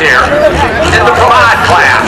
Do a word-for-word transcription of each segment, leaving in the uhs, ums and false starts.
here in the quad class.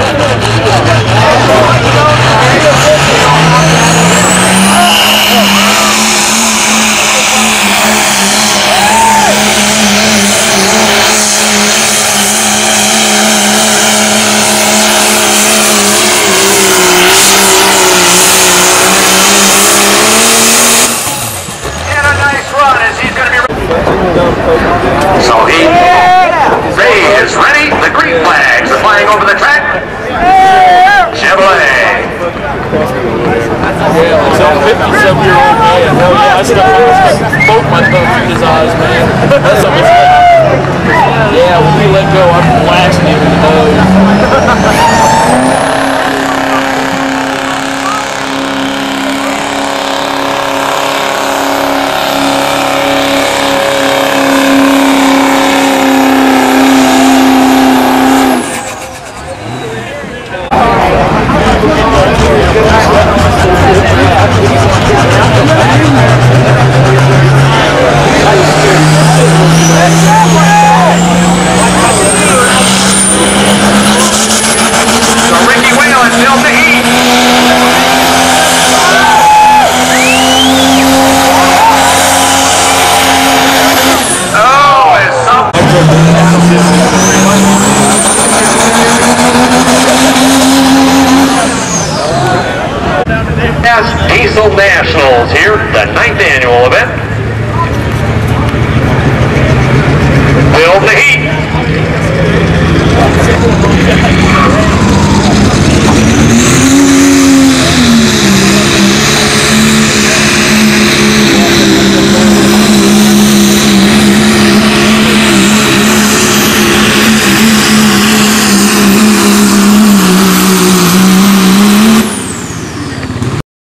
So he, Ray is ready. The green flags are flying over the track. Chevrolet. Yeah, like some fifty-seven year old man. Hell yeah, I stuck both my thumbs in his eyes, man. That's almost like, yeah, when we let go, I'm blasting him in the nose. Diesel Nationals here, the ninth